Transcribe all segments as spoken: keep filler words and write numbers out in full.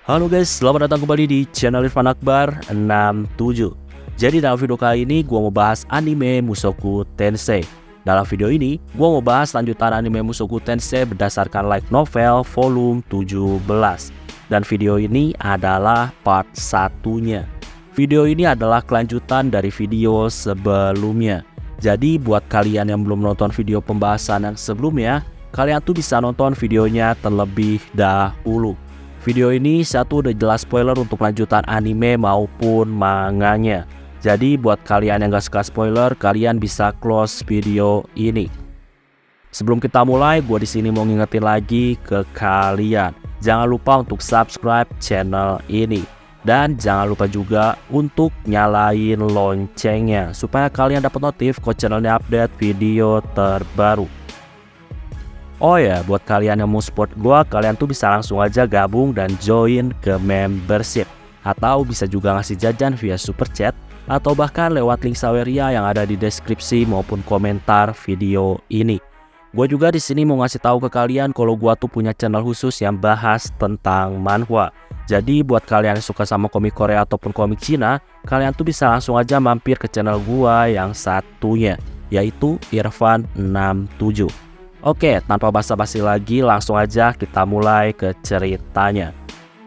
Halo guys, selamat datang kembali di channel Irfan Akbar enam tujuh. Jadi dalam video kali ini gua mau bahas anime Mushoku Tensei. Dalam video ini gua mau bahas lanjutan anime Mushoku Tensei berdasarkan light novel volume tujuh belas. Dan video ini adalah part satunya. Video ini adalah kelanjutan dari video sebelumnya. Jadi buat kalian yang belum nonton video pembahasan yang sebelumnya, kalian tuh bisa nonton videonya terlebih dahulu. Video ini satu udah jelas spoiler untuk lanjutan anime maupun manganya. Jadi buat kalian yang gak suka spoiler, kalian bisa close video ini. Sebelum kita mulai, gue di sini mau ngingetin lagi ke kalian, jangan lupa untuk subscribe channel ini. Dan jangan lupa juga untuk nyalain loncengnya supaya kalian dapat notif kalau channelnya update video terbaru. Oh ya, buat kalian yang mau support gua, kalian tuh bisa langsung aja gabung dan join ke membership. Atau bisa juga ngasih jajan via super chat, atau bahkan lewat link Saweria yang ada di deskripsi maupun komentar video ini. Gue juga di sini mau ngasih tahu ke kalian kalau gua tuh punya channel khusus yang bahas tentang manhwa. Jadi buat kalian yang suka sama komik Korea ataupun komik Cina, kalian tuh bisa langsung aja mampir ke channel gua yang satunya, yaitu Irfan enam tujuh. Oke, tanpa basa-basi lagi, langsung aja kita mulai ke ceritanya.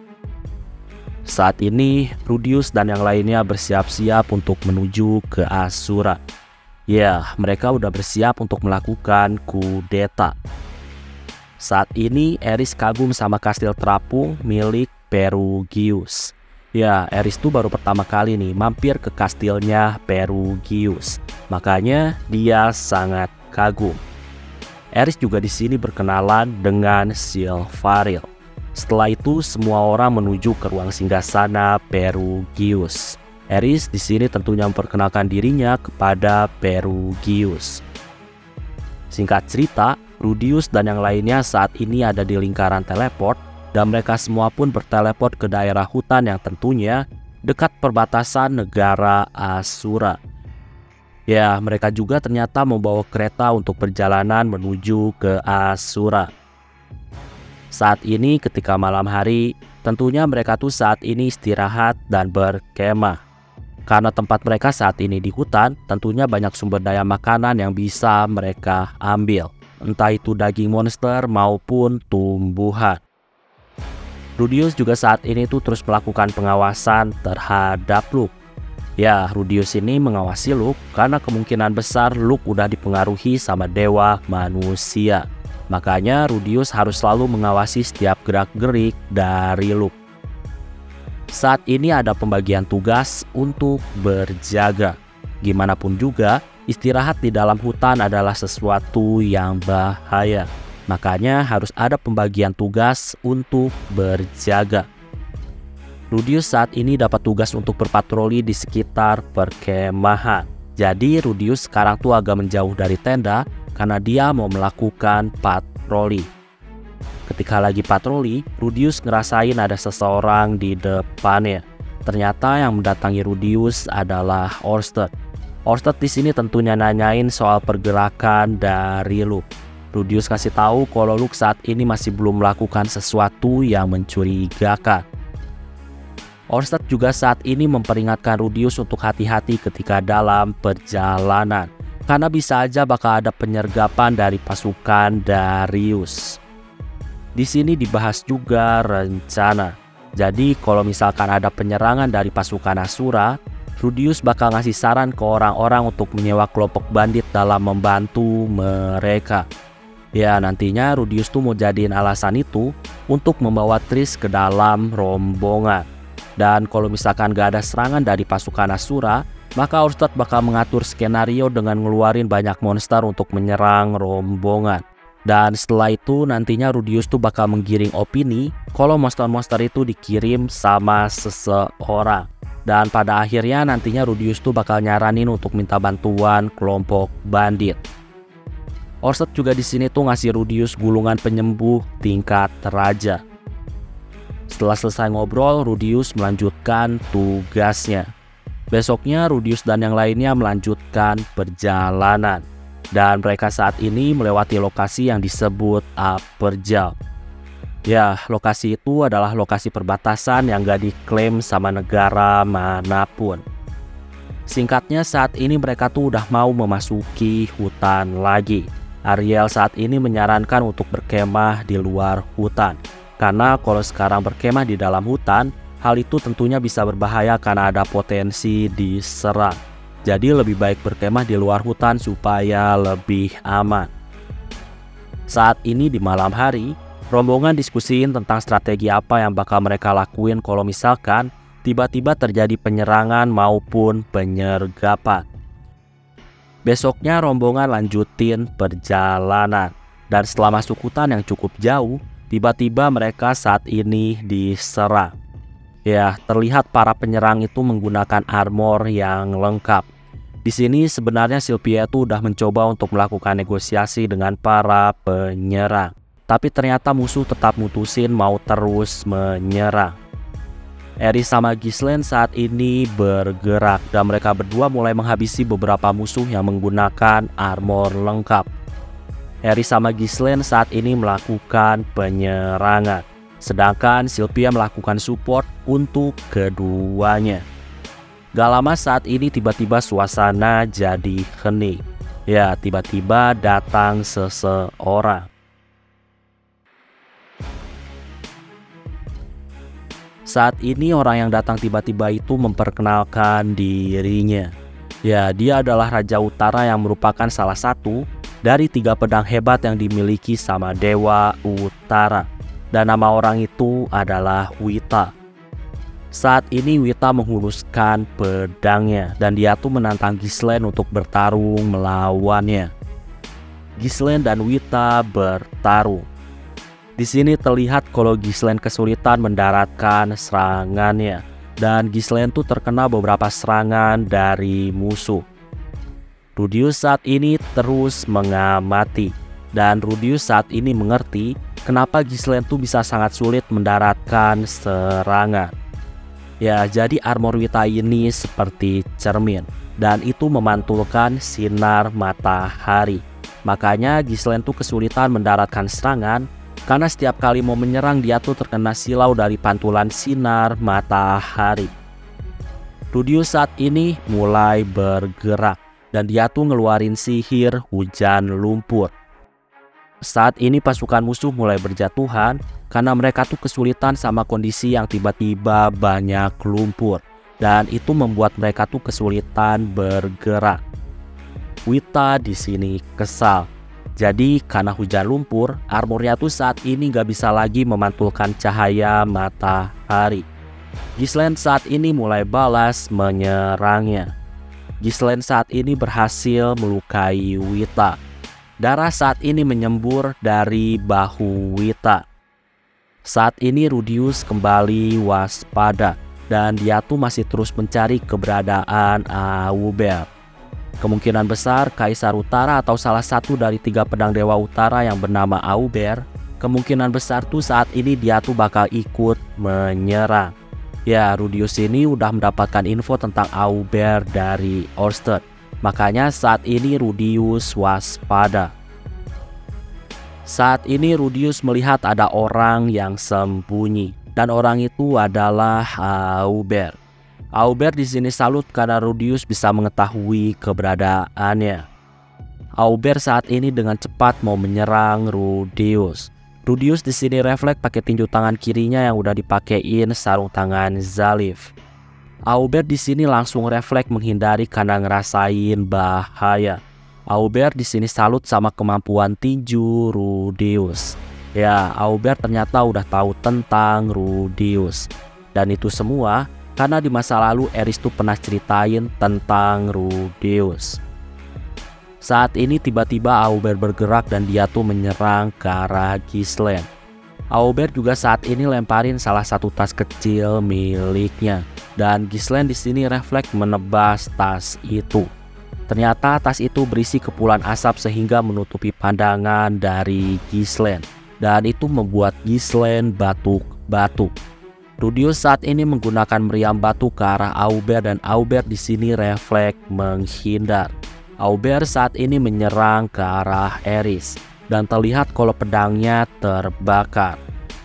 Saat ini, Rudius dan yang lainnya bersiap-siap untuk menuju ke Asura. Ya, mereka udah bersiap untuk melakukan kudeta. Saat ini, Eris kagum sama kastil terapung milik Perugius. Ya, Eris tuh baru pertama kali nih mampir ke kastilnya Perugius. Makanya dia sangat kagum. Eris juga di sini berkenalan dengan Silvaril. Setelah itu semua orang menuju ke ruang singgasana Perugius. Eris di sini tentunya memperkenalkan dirinya kepada Perugius. Singkat cerita, Rudius dan yang lainnya saat ini ada di lingkaran teleport dan mereka semua pun berteleport ke daerah hutan yang tentunya dekat perbatasan negara Asura. Ya, mereka juga ternyata membawa kereta untuk perjalanan menuju ke Asura. Saat ini ketika malam hari, tentunya mereka tuh saat ini istirahat dan berkemah. Karena tempat mereka saat ini di hutan, tentunya banyak sumber daya makanan yang bisa mereka ambil. Entah itu daging monster maupun tumbuhan. Rudius juga saat ini tuh terus melakukan pengawasan terhadap Luke. Ya, Rudius ini mengawasi Luke karena kemungkinan besar Luke udah dipengaruhi sama dewa manusia. Makanya Rudius harus selalu mengawasi setiap gerak-gerik dari Luke. Saat ini ada pembagian tugas untuk berjaga. Gimana pun juga, istirahat di dalam hutan adalah sesuatu yang bahaya. Makanya harus ada pembagian tugas untuk berjaga. Rudius saat ini dapat tugas untuk berpatroli di sekitar perkemahan. Jadi Rudius sekarang tuh agak menjauh dari tenda karena dia mau melakukan patroli. Ketika lagi patroli, Rudius ngerasain ada seseorang di depannya. Ternyata yang mendatangi Rudius adalah Orsted. Orsted di sini tentunya nanyain soal pergerakan dari Luke. Rudius kasih tahu kalau Luke saat ini masih belum melakukan sesuatu yang mencurigakan. Orsted juga saat ini memperingatkan Rudius untuk hati-hati ketika dalam perjalanan, karena bisa aja bakal ada penyergapan dari pasukan Darius. Di sini dibahas juga rencana. Jadi kalau misalkan ada penyerangan dari pasukan Asura, Rudius bakal ngasih saran ke orang-orang untuk menyewa kelompok bandit dalam membantu mereka. Ya, nantinya Rudius tuh mau jadiin alasan itu untuk membawa Triss ke dalam rombongan. Dan kalau misalkan gak ada serangan dari pasukan Asura, maka Orsted bakal mengatur skenario dengan ngeluarin banyak monster untuk menyerang rombongan. Dan setelah itu nantinya Rudius tuh bakal menggiring opini kalau monster-monster itu dikirim sama seseorang. Dan pada akhirnya nantinya Rudius tuh bakal nyaranin untuk minta bantuan kelompok bandit. Orsted juga di sini tuh ngasih Rudius gulungan penyembuh tingkat raja. Setelah selesai ngobrol, Rudius melanjutkan tugasnya. Besoknya Rudius dan yang lainnya melanjutkan perjalanan. Dan mereka saat ini melewati lokasi yang disebut Upper Jaw. Ya, lokasi itu adalah lokasi perbatasan yang gak diklaim sama negara manapun. Singkatnya, saat ini mereka tuh udah mau memasuki hutan lagi. Ariel saat ini menyarankan untuk berkemah di luar hutan. Karena kalau sekarang berkemah di dalam hutan, hal itu tentunya bisa berbahaya karena ada potensi diserang. Jadi lebih baik berkemah di luar hutan supaya lebih aman. Saat ini di malam hari, rombongan diskusiin tentang strategi apa yang bakal mereka lakuin kalau misalkan tiba-tiba terjadi penyerangan maupun penyergapan. Besoknya rombongan lanjutin perjalanan. Dan setelah masuk hutan yang cukup jauh, tiba-tiba mereka saat ini diserang. Ya, terlihat para penyerang itu menggunakan armor yang lengkap. Di sini sebenarnya Sylvia itu udah mencoba untuk melakukan negosiasi dengan para penyerang. Tapi ternyata musuh tetap mutusin mau terus menyerang. Aerys sama Ghislaine saat ini bergerak dan mereka berdua mulai menghabisi beberapa musuh yang menggunakan armor lengkap. Aerys sama Ghislaine saat ini melakukan penyerangan, sedangkan Sylvia melakukan support untuk keduanya. Gak lama saat ini tiba-tiba suasana jadi hening. Ya, tiba-tiba datang seseorang. Saat ini orang yang datang tiba-tiba itu memperkenalkan dirinya. Ya, dia adalah Raja Utara yang merupakan salah satu dari tiga pedang hebat yang dimiliki sama Dewa Utara. Dan nama orang itu adalah Wita. Saat ini Wita menghunuskan pedangnya dan dia tuh menantang Ghislaine untuk bertarung melawannya. Ghislaine dan Wita bertarung. Di sini terlihat kalau Ghislaine kesulitan mendaratkan serangannya dan Ghislaine tuh terkena beberapa serangan dari musuh. Rudius saat ini terus mengamati dan Rudius saat ini mengerti kenapa Ghislaine tuh bisa sangat sulit mendaratkan serangan. Ya, jadi armor Wita ini seperti cermin dan itu memantulkan sinar matahari. Makanya Ghislaine tuh kesulitan mendaratkan serangan karena setiap kali mau menyerang dia tuh terkena silau dari pantulan sinar matahari. Rudius saat ini mulai bergerak dan dia tuh ngeluarin sihir hujan lumpur. Saat ini pasukan musuh mulai berjatuhan karena mereka tuh kesulitan sama kondisi yang tiba-tiba banyak lumpur dan itu membuat mereka tuh kesulitan bergerak. Wita di sini kesal. Jadi karena hujan lumpur, armornya tuh saat ini gak bisa lagi memantulkan cahaya matahari. Ghislaine saat ini mulai balas menyerangnya. Ghislaine saat ini berhasil melukai Wita. Darah saat ini menyembur dari bahu Wita. Saat ini Rudius kembali waspada dan dia tuh masih terus mencari keberadaan Aubert. Kemungkinan besar Kaisar Utara atau salah satu dari tiga pedang Dewa Utara yang bernama Aubert, kemungkinan besar tuh saat ini dia tuh bakal ikut menyerang. Ya, Rudius ini udah mendapatkan info tentang Aubert dari Orsted. Makanya saat ini Rudius waspada. Saat ini Rudius melihat ada orang yang sembunyi dan orang itu adalah Aubert. Aubert di sini salut karena Rudius bisa mengetahui keberadaannya. Aubert saat ini dengan cepat mau menyerang Rudius. Rudius di sini refleks pakai tinju tangan kirinya yang udah dipakein sarung tangan Zalif. Aubert di sini langsung refleks menghindari karena ngerasain bahaya. Aubert di sini salut sama kemampuan tinju Rudius. Ya, Aubert ternyata udah tahu tentang Rudius. Dan itu semua karena di masa lalu Aerys tuh pernah ceritain tentang Rudius. Saat ini tiba-tiba Aubert bergerak dan dia tuh menyerang ke arah Ghislaine. Aubert juga saat ini lemparin salah satu tas kecil miliknya. Dan Ghislaine di sini refleks menebas tas itu. Ternyata tas itu berisi kepulan asap sehingga menutupi pandangan dari Ghislaine. Dan itu membuat Ghislaine batuk-batuk. Rudius saat ini menggunakan meriam batu ke arah Aubert dan Aubert di sini refleks menghindar. Aubert saat ini menyerang ke arah Aerys dan terlihat kalau pedangnya terbakar.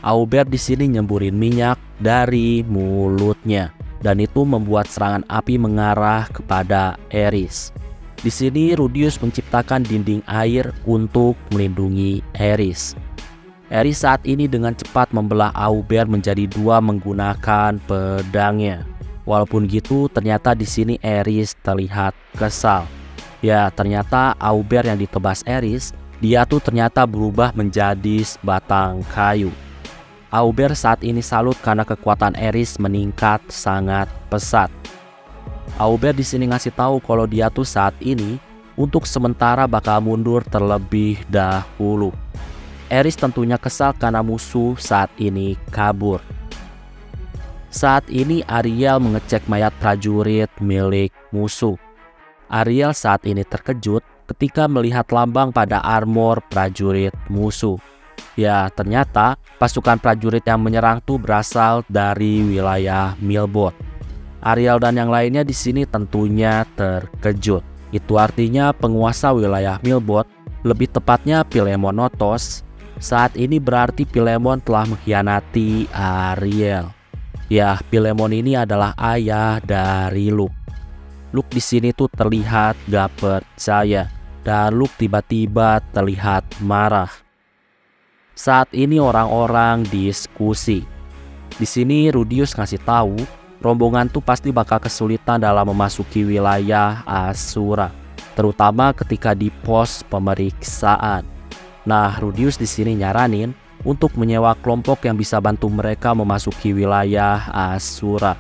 Aubert di sini nyemburin minyak dari mulutnya dan itu membuat serangan api mengarah kepada Aerys. Di sini Rudius menciptakan dinding air untuk melindungi Aerys. Aerys saat ini dengan cepat membelah Aubert menjadi dua menggunakan pedangnya. Walaupun gitu, ternyata di sini Aerys terlihat kesal. Ya, ternyata Aubert yang ditebas Aerys, dia tuh ternyata berubah menjadi sebatang kayu. Aubert saat ini salut karena kekuatan Aerys meningkat sangat pesat. Aubert di sini ngasih tahu kalau dia tuh saat ini untuk sementara bakal mundur terlebih dahulu. Aerys tentunya kesal karena musuh saat ini kabur. Saat ini Ariel mengecek mayat prajurit milik musuh. Ariel saat ini terkejut ketika melihat lambang pada armor prajurit musuh. Ya, ternyata pasukan prajurit yang menyerang tuh berasal dari wilayah Milbord. Ariel dan yang lainnya di sini tentunya terkejut. Itu artinya penguasa wilayah Milbord, lebih tepatnya Philemon Notos, saat ini berarti Philemon telah mengkhianati Ariel. Ya, Philemon ini adalah ayah dari Luke. Luke di sini tuh terlihat gak percaya dan Luke tiba-tiba terlihat marah. Saat ini orang-orang diskusi. Di sini Rudius ngasih tahu rombongan tuh pasti bakal kesulitan dalam memasuki wilayah Asura, terutama ketika di pos pemeriksaan. Nah, Rudius di sini nyaranin untuk menyewa kelompok yang bisa bantu mereka memasuki wilayah Asura.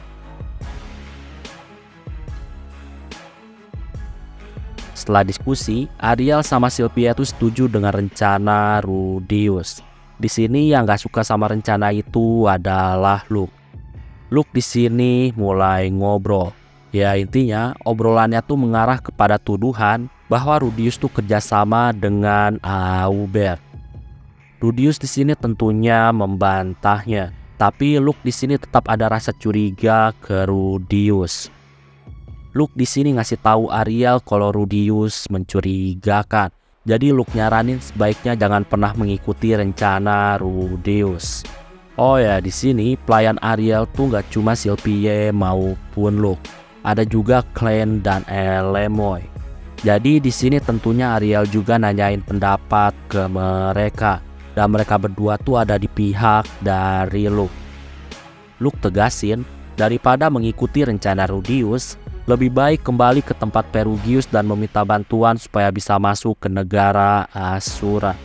Setelah diskusi, Ariel sama Sylvia itu setuju dengan rencana Rudius. Di sini yang gak suka sama rencana itu adalah Luke. Luke di sini mulai ngobrol. Ya, intinya obrolannya tuh mengarah kepada tuduhan bahwa Rudius tuh kerjasama dengan Aubert. Rudius di sini tentunya membantahnya, tapi Luke di sini tetap ada rasa curiga ke Rudius. Luke di sini ngasih tahu Ariel kalau Rudius mencurigakan. Jadi Luke nyaranin sebaiknya jangan pernah mengikuti rencana Rudius. Oh ya, di sini pelayan Ariel tuh nggak cuma Sylvie maupun Luke, ada juga Clan dan Elemoy. Jadi di sini tentunya Ariel juga nanyain pendapat ke mereka dan mereka berdua tuh ada di pihak dari Luke. Luke tegasin daripada mengikuti rencana Rudius, lebih baik kembali ke tempat Perugius dan meminta bantuan supaya bisa masuk ke negara Asura.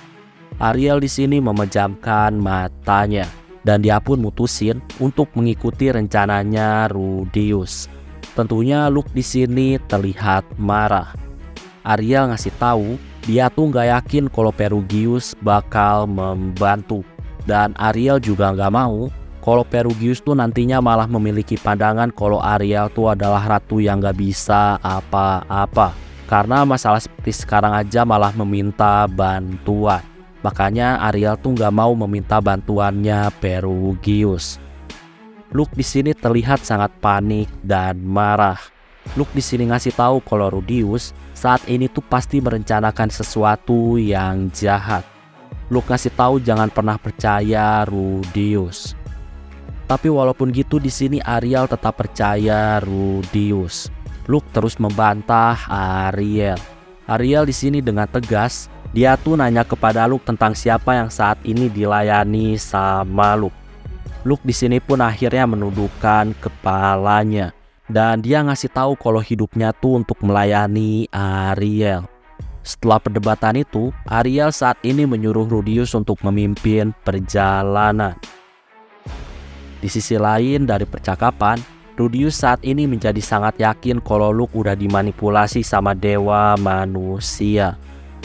Ariel di sini memejamkan matanya dan dia pun mutusin untuk mengikuti rencananya Rudius. Tentunya Luke di sini terlihat marah. Ariel ngasih tahu dia tuh nggak yakin kalau Perugius bakal membantu dan Ariel juga nggak mau kalau Perugius tuh nantinya malah memiliki pandangan kalau Ariel tuh adalah ratu yang gak bisa apa-apa. Karena masalah seperti sekarang aja malah meminta bantuan. Makanya Ariel tuh gak mau meminta bantuannya Perugius. Luke di sini terlihat sangat panik dan marah. Luke di sini ngasih tahu kalau Rudius saat ini tuh pasti merencanakan sesuatu yang jahat. Luke ngasih tahu jangan pernah percaya Rudius. Tapi walaupun gitu di sini Ariel tetap percaya Rudius. Luke terus membantah Ariel. Ariel di sini dengan tegas, dia tuh nanya kepada Luke tentang siapa yang saat ini dilayani sama Luke. Luke di sini pun akhirnya menundukkan kepalanya dan dia ngasih tahu kalau hidupnya tuh untuk melayani Ariel. Setelah perdebatan itu, Ariel saat ini menyuruh Rudius untuk memimpin perjalanan. Di sisi lain dari percakapan, Rudius saat ini menjadi sangat yakin kalau Luke udah dimanipulasi sama dewa manusia.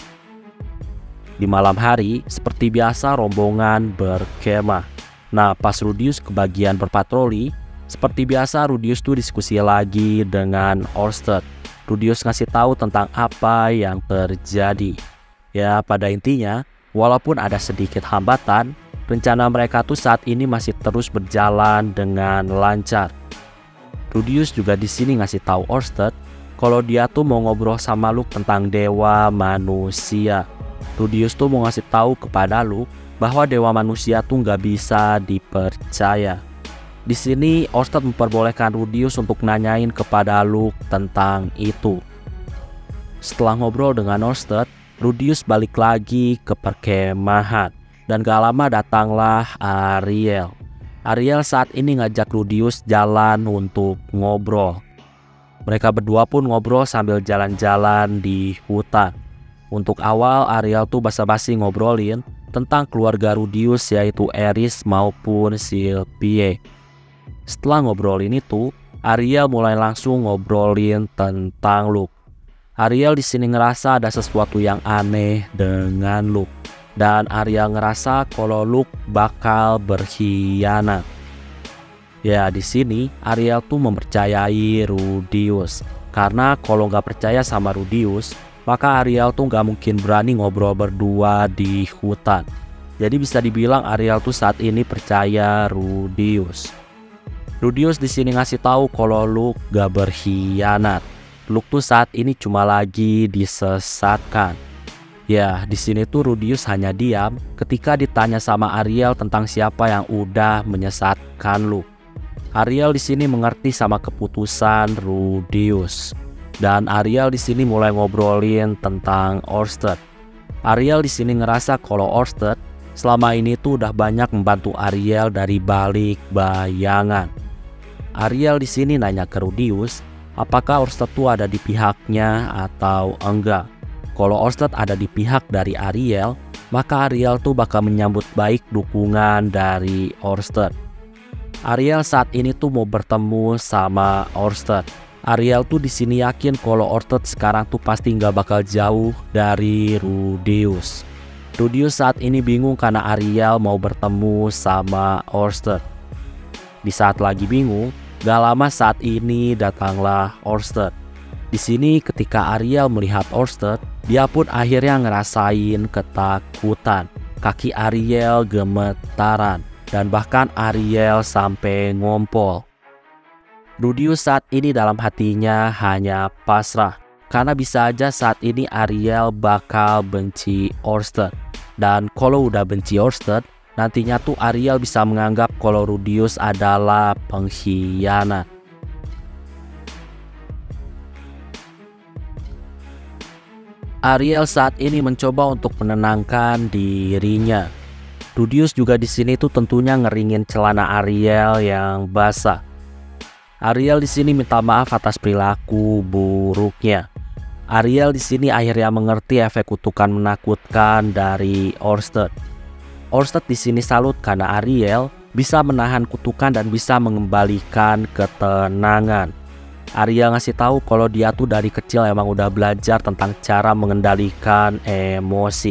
Di malam hari, seperti biasa rombongan berkemah. Nah, pas Rudius kebagian berpatroli, seperti biasa Rudius tuh diskusi lagi dengan Orsted. Rudius ngasih tahu tentang apa yang terjadi. Ya, pada intinya, walaupun ada sedikit hambatan, rencana mereka tuh saat ini masih terus berjalan dengan lancar. Rudius juga di sini ngasih tahu Orsted kalau dia tuh mau ngobrol sama Luke tentang dewa manusia. Rudius tuh mau ngasih tahu kepada Luke bahwa dewa manusia tuh nggak bisa dipercaya. Di sini Orsted memperbolehkan Rudius untuk nanyain kepada Luke tentang itu. Setelah ngobrol dengan Orsted, Rudius balik lagi ke perkemahan dan gak lama datanglah Ariel. Ariel saat ini ngajak Rudius jalan untuk ngobrol. Mereka berdua pun ngobrol sambil jalan-jalan di hutan. Untuk awal Ariel tuh basa-basi ngobrolin tentang keluarga Rudius yaitu Eris maupun Sylvie. Setelah ngobrolin itu, Ariel mulai langsung ngobrolin tentang Luke. Ariel di sini ngerasa ada sesuatu yang aneh dengan Luke. Dan Ariel ngerasa kalau Luke bakal berkhianat. Ya, di sini Ariel tuh mempercayai Rudius. Karena kalau nggak percaya sama Rudius, maka Ariel tuh nggak mungkin berani ngobrol berdua di hutan. Jadi bisa dibilang Ariel tuh saat ini percaya Rudius. Rudius di sini ngasih tahu kalau Luke gak berkhianat. Luke tuh saat ini cuma lagi disesatkan. Ya, di sini tuh Rudius hanya diam ketika ditanya sama Ariel tentang siapa yang udah menyesatkan Luke. Ariel di sini mengerti sama keputusan Rudius. Dan Ariel di sini mulai ngobrolin tentang Orsted. Ariel di sini ngerasa kalau Orsted selama ini tuh udah banyak membantu Ariel dari balik bayangan. Ariel di sini nanya ke Rudius, apakah Orsted tuh ada di pihaknya atau enggak. Kalau Orsted ada di pihak dari Ariel, maka Ariel tuh bakal menyambut baik dukungan dari Orsted. Ariel saat ini tuh mau bertemu sama Orsted. Ariel tuh di sini yakin kalau Orsted sekarang tuh pasti nggak bakal jauh dari Rudius. Rudius saat ini bingung karena Ariel mau bertemu sama Orsted. Di saat lagi bingung, gak lama saat ini datanglah Orsted. Di sini ketika Ariel melihat Orsted, dia pun akhirnya ngerasain ketakutan. Kaki Ariel gemetaran dan bahkan Ariel sampai ngompol. Rudius saat ini dalam hatinya hanya pasrah karena bisa aja saat ini Ariel bakal benci Orsted. Dan kalau udah benci Orsted, nantinya tuh Ariel bisa menganggap kalau Rudius adalah pengkhianat. Ariel saat ini mencoba untuk menenangkan dirinya. Rudius juga di sini tuh tentunya ngeringin celana Ariel yang basah. Ariel di sini minta maaf atas perilaku buruknya. Ariel di sini akhirnya mengerti efek kutukan menakutkan dari Orsted. Orsted di sini salut karena Ariel bisa menahan kutukan dan bisa mengembalikan ketenangan. Ariel ngasih tahu kalau dia tuh dari kecil emang udah belajar tentang cara mengendalikan emosi.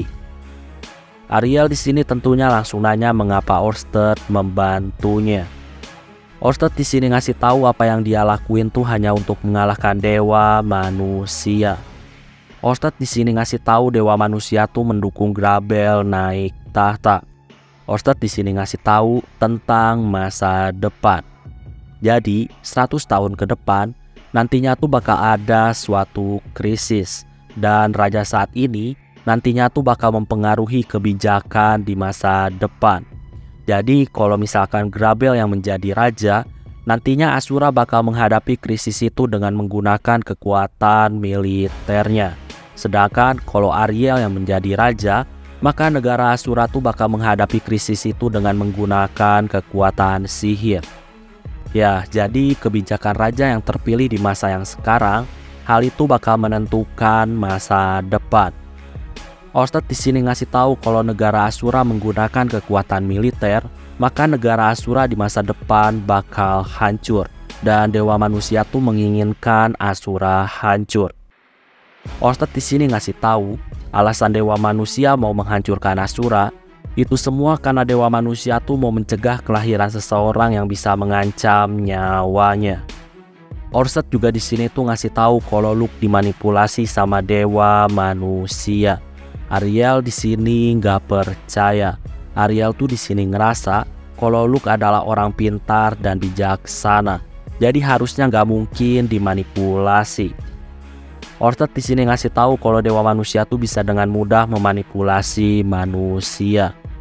Ariel di sini tentunya langsung nanya mengapa Orsted membantunya. Orsted di sini ngasih tahu apa yang dia lakuin tuh hanya untuk mengalahkan dewa manusia. Orsted di sini ngasih tahu dewa manusia tuh mendukung Grabel naik tahta. Orsted di sini ngasih tahu tentang masa depan. Jadi seratus tahun ke depan nantinya tuh bakal ada suatu krisis dan raja saat ini nantinya tuh bakal mempengaruhi kebijakan di masa depan. Jadi kalau misalkan Grabel yang menjadi raja, nantinya Asura bakal menghadapi krisis itu dengan menggunakan kekuatan militernya. Sedangkan kalau Ariel yang menjadi raja, maka negara Asura tuh bakal menghadapi krisis itu dengan menggunakan kekuatan sihir. Ya, jadi kebijakan raja yang terpilih di masa yang sekarang, hal itu bakal menentukan masa depan. Orsted di sini ngasih tahu kalau negara Asura menggunakan kekuatan militer, maka negara Asura di masa depan bakal hancur dan dewa manusia tuh menginginkan Asura hancur. Orsted di sini ngasih tahu alasan dewa manusia mau menghancurkan Asura itu semua karena dewa manusia tuh mau mencegah kelahiran seseorang yang bisa mengancam nyawanya. Orsted juga di sini tuh ngasih tahu kalau Luke dimanipulasi sama dewa manusia. Ariel di sini nggak percaya. Ariel tuh di sini ngerasa kalau Luke adalah orang pintar dan bijaksana. Jadi harusnya nggak mungkin dimanipulasi. Orsted di sini ngasih tahu kalau dewa manusia tuh bisa dengan mudah memanipulasi manusia.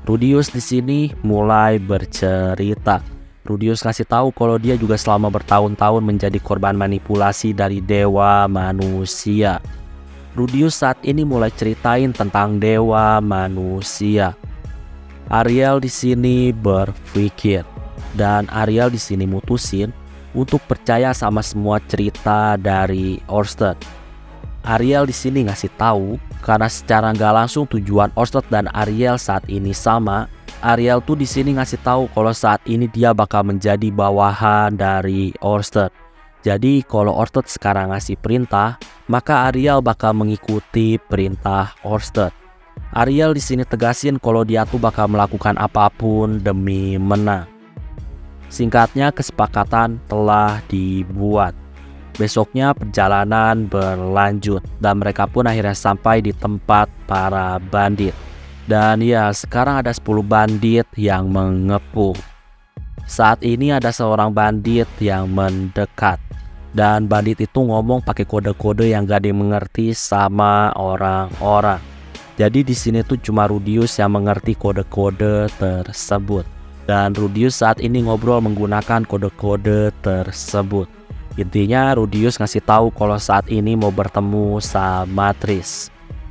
Rudius di sini mulai bercerita. Rudius kasih tahu kalau dia juga selama bertahun-tahun menjadi korban manipulasi dari dewa manusia. Rudius saat ini mulai ceritain tentang dewa manusia. Ariel di sini berpikir, dan Ariel di sini mutusin untuk percaya sama semua cerita dari Orsted. Ariel di sini ngasih tahu karena secara nggak langsung tujuan Orsted dan Ariel saat ini sama. Ariel tuh di sini ngasih tahu kalau saat ini dia bakal menjadi bawahan dari Orsted. Jadi kalau Orsted sekarang ngasih perintah, maka Ariel bakal mengikuti perintah Orsted. Ariel di sini tegasin kalau dia tuh bakal melakukan apapun demi menang. Singkatnya, kesepakatan telah dibuat. Besoknya perjalanan berlanjut dan mereka pun akhirnya sampai di tempat para bandit. Dan ya, sekarang ada sepuluh bandit yang mengepung. Saat ini ada seorang bandit yang mendekat. Dan bandit itu ngomong pakai kode-kode yang gak dimengerti sama orang-orang. Jadi di sini tuh cuma Rudius yang mengerti kode-kode tersebut. Dan Rudius saat ini ngobrol menggunakan kode-kode tersebut. Intinya Rudius ngasih tahu kalau saat ini mau bertemu sama Triss.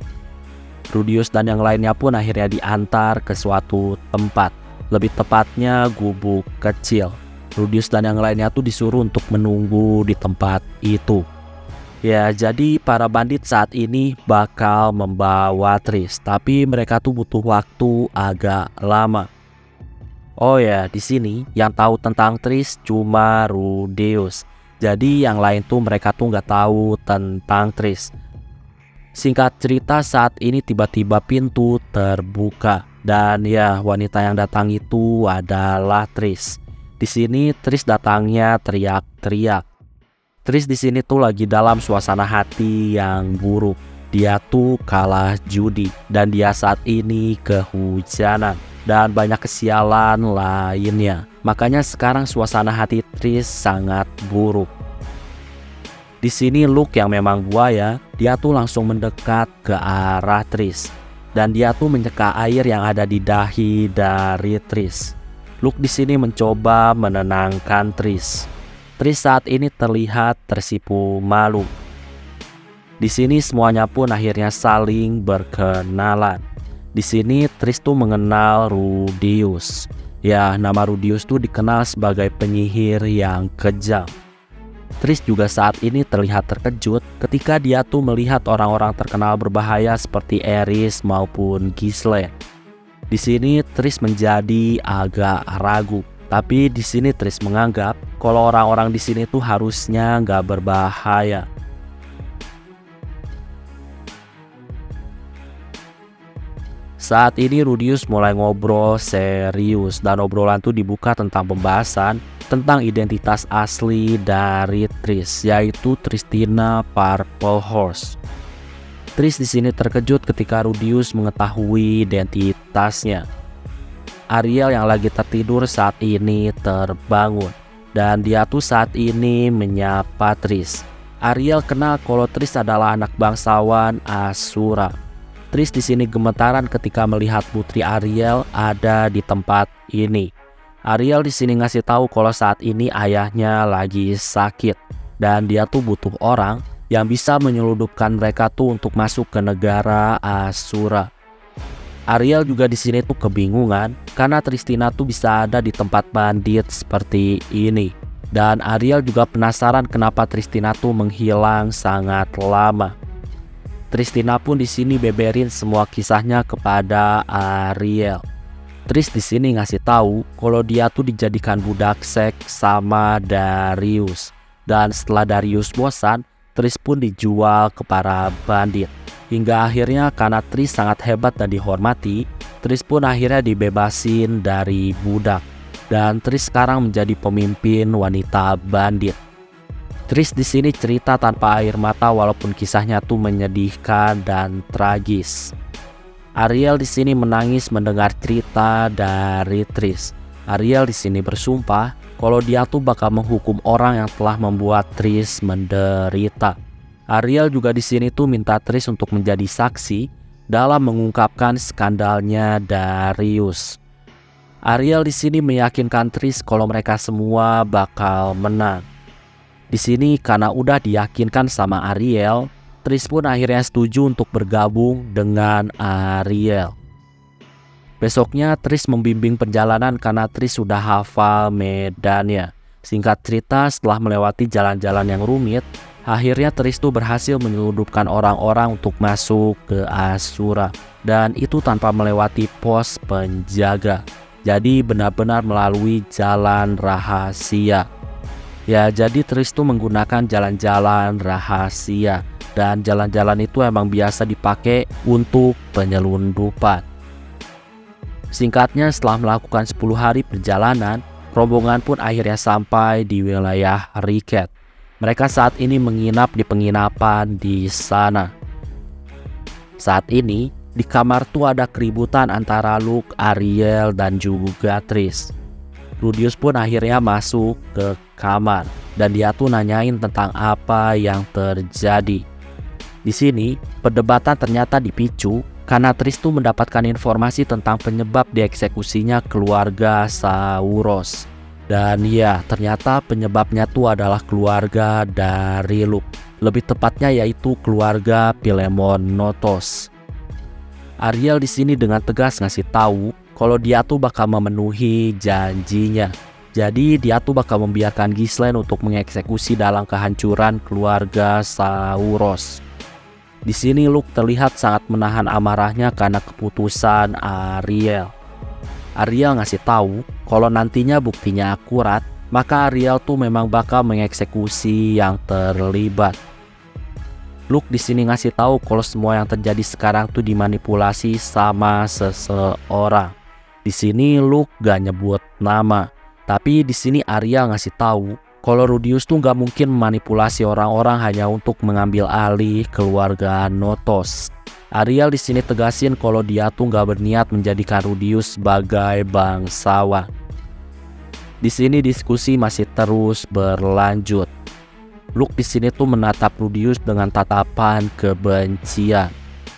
Rudius dan yang lainnya pun akhirnya diantar ke suatu tempat, lebih tepatnya gubuk kecil. Rudius dan yang lainnya tuh disuruh untuk menunggu di tempat itu. Ya, jadi para bandit saat ini bakal membawa Triss, tapi mereka tuh butuh waktu agak lama. Oh ya, di sini yang tahu tentang Triss cuma Rudius. Jadi yang lain tuh mereka tuh nggak tahu tentang Triss. Singkat cerita, saat ini tiba-tiba pintu terbuka dan ya wanita yang datang itu adalah Triss. Di sini Triss datangnya teriak-teriak. Triss di sini tuh lagi dalam suasana hati yang buruk. Dia tuh kalah judi dan dia saat ini kehujanan dan banyak kesialan lainnya. Makanya sekarang suasana hati Triss sangat buruk. Di sini Luke yang memang buaya, dia tuh langsung mendekat ke arah Triss dan dia tuh menyeka air yang ada di dahi dari Triss. Luke di sini mencoba menenangkan Triss. Triss saat ini terlihat tersipu malu. Di sini semuanya pun akhirnya saling berkenalan. Di sini Triss tuh mengenal Rudius. Ya, nama Rudius tuh dikenal sebagai penyihir yang kejam. Triss juga saat ini terlihat terkejut ketika dia tuh melihat orang-orang terkenal berbahaya seperti Eris maupun Ghislaine. Di sini Triss menjadi agak ragu, tapi di sini Triss menganggap kalau orang-orang di sini tuh harusnya nggak berbahaya. Saat ini Rudius mulai ngobrol serius dan obrolan tuh dibuka tentang pembahasan tentang identitas asli dari Triss, yaitu Tristina Purple Horse. Triss di sini terkejut ketika Rudius mengetahui identitasnya. Ariel yang lagi tertidur saat ini terbangun dan dia tuh saat ini menyapa Triss. Ariel kenal kalau Triss adalah anak bangsawan Asura. Triss di sini gemetaran ketika melihat putri Ariel ada di tempat ini. Ariel di sini ngasih tahu kalau saat ini ayahnya lagi sakit dan dia tuh butuh orang yang bisa menyeludupkan mereka tuh untuk masuk ke negara Asura. Ariel juga di sini tuh kebingungan karena Tristina tuh bisa ada di tempat bandit seperti ini. Dan Ariel juga penasaran kenapa Tristina tuh menghilang sangat lama. Tristina pun di sini beberin semua kisahnya kepada Ariel. Triss di sini ngasih tahu kalau dia tuh dijadikan budak seks sama Darius. Dan setelah Darius bosan, Triss pun dijual ke para bandit. Hingga akhirnya karena Triss sangat hebat dan dihormati, Triss pun akhirnya dibebasin dari budak. Dan Triss sekarang menjadi pemimpin wanita bandit. Triss di sini cerita tanpa air mata walaupun kisahnya tuh menyedihkan dan tragis. Ariel di sini menangis mendengar cerita dari Triss. Ariel di sini bersumpah kalau dia tuh bakal menghukum orang yang telah membuat Triss menderita. Ariel juga di sini tuh minta Triss untuk menjadi saksi dalam mengungkapkan skandalnya Darius. Ariel di sini meyakinkan Trish kalau mereka semua bakal menang. Di sini karena udah diyakinkan sama Ariel, Trish pun akhirnya setuju untuk bergabung dengan Ariel. Besoknya Trish membimbing perjalanan karena Trish sudah hafal medannya. Singkat cerita, setelah melewati jalan-jalan yang rumit, akhirnya Trish tuh berhasil menyelundupkan orang-orang untuk masuk ke Ashura. Dan itu tanpa melewati pos penjaga. Jadi benar-benar melalui jalan rahasia. Ya, jadi Trish tuh menggunakan jalan-jalan rahasia. Dan jalan-jalan itu emang biasa dipakai untuk penyelundupan. Singkatnya, setelah melakukan sepuluh hari perjalanan, rombongan pun akhirnya sampai di wilayah Riket. Mereka saat ini menginap di penginapan di sana. Saat ini, di kamar tuh ada keributan antara Luke, Ariel, dan juga Trish. Rudius pun akhirnya masuk ke kamar dan dia tuh nanyain tentang apa yang terjadi. Di sini, perdebatan ternyata dipicu karena Trish tuh mendapatkan informasi tentang penyebab dieksekusinya keluarga Sauros. Dan ya, ternyata penyebabnya tuh adalah keluarga dari Luke. Lebih tepatnya yaitu keluarga Philemon-Notos. Ariel di sini dengan tegas ngasih tahu kalau dia tuh bakal memenuhi janjinya. Jadi dia tuh bakal membiarkan Ghislaine untuk mengeksekusi dalam kehancuran keluarga Sauros. Di sini Luke terlihat sangat menahan amarahnya karena keputusan Ariel. Ariel ngasih tahu kalau nantinya buktinya akurat, maka Ariel tuh memang bakal mengeksekusi yang terlibat. Luke di sini ngasih tahu kalau semua yang terjadi sekarang tuh dimanipulasi sama seseorang. Di sini Luke gak nyebut nama, tapi di sini Ariel ngasih tahu kalau Rudius tuh gak mungkin memanipulasi orang-orang hanya untuk mengambil alih keluarga Notos. Ariel di sini tegasin kalau dia tuh gak berniat menjadikan Rudius sebagai bangsawan. Di sini diskusi masih terus berlanjut. Luke di sini tuh menatap Rudius dengan tatapan kebencian.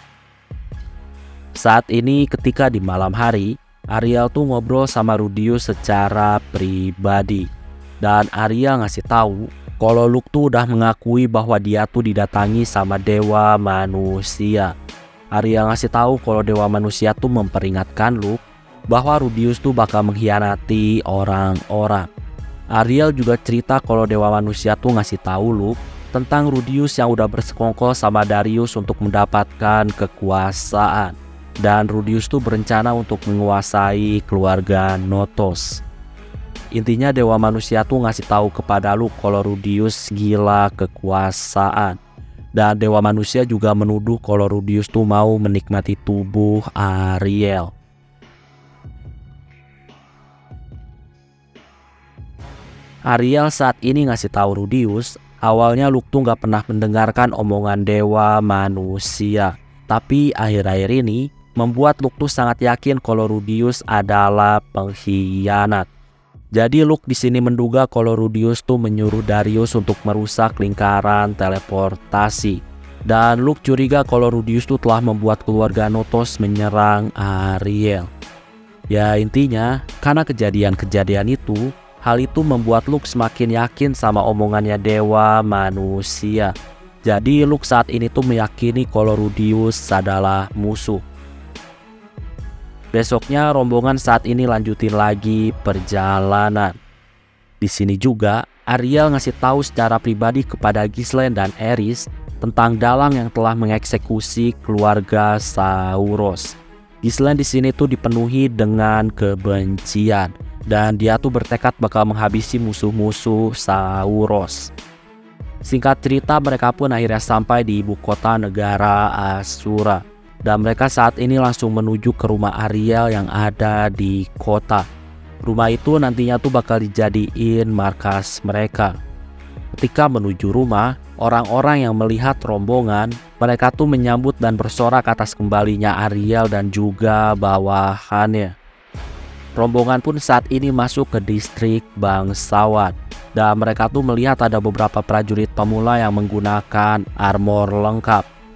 Saat ini ketika di malam hari, Ariel tuh ngobrol sama Rudius secara pribadi. Dan Ariel ngasih tahu kalau Luke tuh udah mengakui bahwa dia tuh didatangi sama dewa manusia. Ariel ngasih tahu kalau dewa manusia tuh memperingatkan Luke bahwa Rudius tuh bakal mengkhianati orang-orang. Ariel juga cerita kalau dewa manusia tuh ngasih tahu Luke tentang Rudius yang udah bersekongkol sama Darius untuk mendapatkan kekuasaan. Dan Rudius tuh berencana untuk menguasai keluarga Notos. Intinya dewa manusia tuh ngasih tahu kepada Luke kalau Rudius gila kekuasaan. Dan dewa manusia juga menuduh kalau Rudius tuh mau menikmati tubuh Ariel. Ariel saat ini ngasih tahu Rudius, awalnya Luke tuh gak pernah mendengarkan omongan dewa manusia. Tapi akhir-akhir ini membuat Luke tuh sangat yakin kalau Rudius adalah pengkhianat. Jadi Luke di sini menduga kalau Rudius tuh menyuruh Darius untuk merusak lingkaran teleportasi. Dan Luke curiga kalau Rudius tuh telah membuat keluarga Notos menyerang Ariel. Ya intinya, karena kejadian-kejadian itu, hal itu membuat Luke semakin yakin sama omongannya dewa manusia. Jadi Luke saat ini tuh meyakini kalau Rudius adalah musuh. Besoknya rombongan saat ini lanjutin lagi perjalanan. Di sini juga Ariel ngasih tahu secara pribadi kepada Ghislaine dan Eris tentang dalang yang telah mengeksekusi keluarga Sauros. Ghislaine di sini tuh dipenuhi dengan kebencian dan dia tuh bertekad bakal menghabisi musuh-musuh Sauros. Singkat cerita, mereka pun akhirnya sampai di ibu kota negara Ashura. Dan mereka saat ini langsung menuju ke rumah Ariel yang ada di kota. Rumah itu nantinya tuh bakal dijadiin markas mereka. Ketika menuju rumah, orang-orang yang melihat rombongan, mereka tuh menyambut dan bersorak atas kembalinya Ariel dan juga bawahannya. Rombongan pun saat ini masuk ke distrik bangsawan. Dan mereka tuh melihat ada beberapa prajurit pemula yang menggunakan armor lengkap.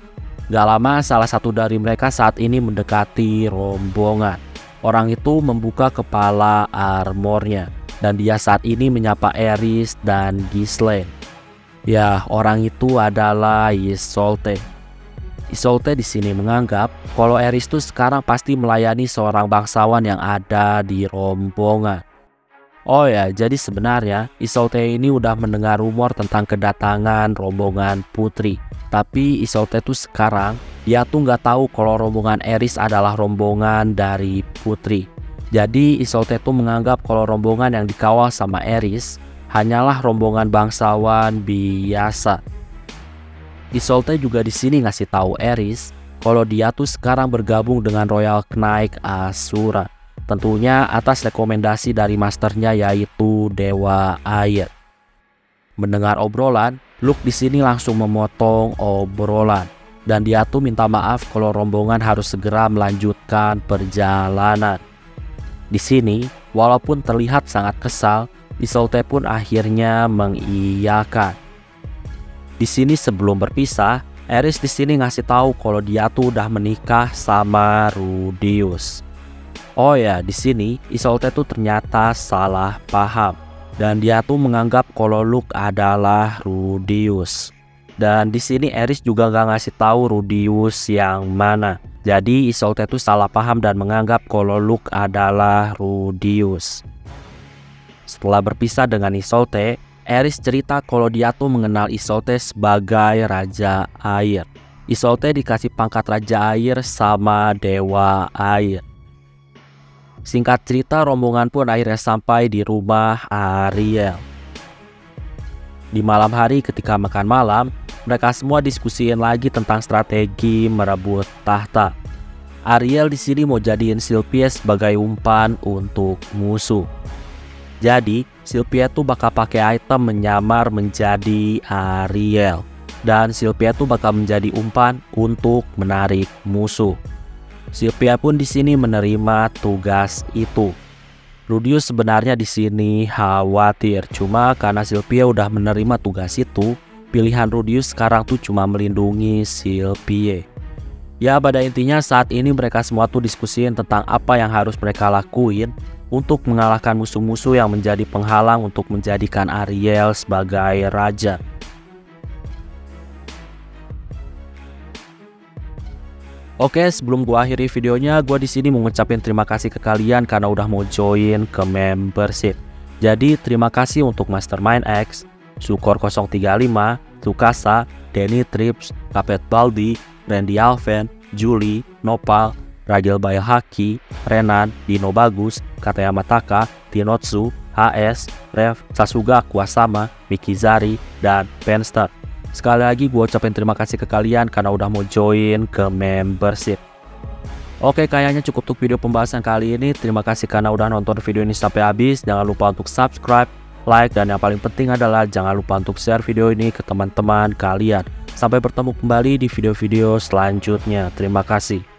Gak lama salah satu dari mereka saat ini mendekati rombongan. Orang itu membuka kepala armornya dan dia saat ini menyapa Aerys dan Ghislaine. Ya, orang itu adalah Isolde. Isolde di sini menganggap kalau Aerys itu sekarang pasti melayani seorang bangsawan yang ada di rombongan. Oh ya, jadi sebenarnya Isolde ini udah mendengar rumor tentang kedatangan rombongan putri. Tapi Isolde tuh sekarang dia tuh nggak tahu kalau rombongan Aerys adalah rombongan dari putri. Jadi Isolde tuh menganggap kalau rombongan yang dikawal sama Aerys hanyalah rombongan bangsawan biasa. Isolde juga di sini ngasih tahu Aerys kalau dia tuh sekarang bergabung dengan Royal Knight Asura. Tentunya atas rekomendasi dari masternya yaitu Dewa Air. Mendengar obrolan, Luke di sini langsung memotong obrolan dan dia tuh minta maaf kalau rombongan harus segera melanjutkan perjalanan. Di sini, walaupun terlihat sangat kesal, Isolde pun akhirnya mengiyakan. Di sini sebelum berpisah, Aerys di sini ngasih tahu kalau dia tuh udah menikah sama Rudeus. Oh ya, di sini Isolde tuh ternyata salah paham dan dia tuh menganggap kalau Luke adalah Rudeus. Dan di sini Aerys juga gak ngasih tahu Rudeus yang mana. Jadi Isolde tuh salah paham dan menganggap kalau Luke adalah Rudeus. Setelah berpisah dengan Isolde, Aerys cerita kalau dia tuh mengenal Isolde sebagai Raja Air. Isolde dikasih pangkat Raja Air sama Dewa Air. Singkat cerita, rombongan pun akhirnya sampai di rumah Ariel. Di malam hari ketika makan malam, mereka semua diskusiin lagi tentang strategi merebut tahta. Ariel di sini mau jadiin Sylpie sebagai umpan untuk musuh. Jadi, Sylpie tuh bakal pakai item menyamar menjadi Ariel. Dan Sylpie tuh bakal menjadi umpan untuk menarik musuh. Sylpie pun di sini menerima tugas itu. Rudeus sebenarnya di sini khawatir, cuma karena Sylpie udah menerima tugas itu, pilihan Rudeus sekarang tuh cuma melindungi Sylpie. Ya, pada intinya saat ini mereka semua tuh diskusiin tentang apa yang harus mereka lakuin untuk mengalahkan musuh-musuh yang menjadi penghalang untuk menjadikan Ariel sebagai raja. Oke, sebelum gua akhiri videonya, gua di sini mau ngucapin terima kasih ke kalian karena udah mau join ke membership. Jadi terima kasih untuk Mastermind X, Sukor nol tiga lima, Tsukasa, Denny Trips, Kapet Baldi, Randy Alven, Julie, Nopal, Ragil Bayahaki, Renan, Dino Bagus, Katayama Taka, Tinotsu, H S, Rev, Sasuga Kuasama, Mikizari, dan Penster. Sekali lagi gue ucapin terima kasih ke kalian karena udah mau join ke membership. Oke, kayaknya cukup untuk video pembahasan kali ini. Terima kasih karena udah nonton video ini sampai habis. Jangan lupa untuk subscribe, like, dan yang paling penting adalah jangan lupa untuk share video ini ke teman-teman kalian. Sampai bertemu kembali di video-video selanjutnya. Terima kasih.